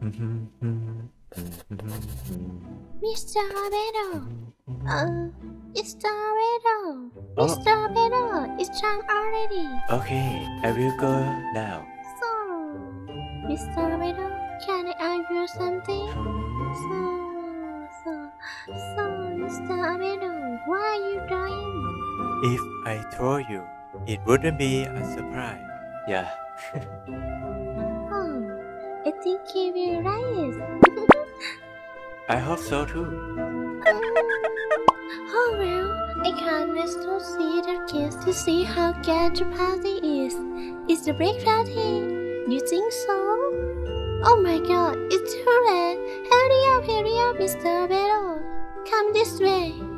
Mr. Albedo. Mr. Albedo. Mr. Albedo, it's time already. Okay, I will go now. So, Mr. Albedo, can I ask you something? So, Mr. Albedo, what are you doing? If I told you, it wouldn't be a surprise. Yeah. I think he will rise. I hope so too. Oh well, I can't wait to see the kids to see how grand the party is. Is the break party? You think so? Oh my god, it's too late. Hurry up, Mr. Albedo. Come this way.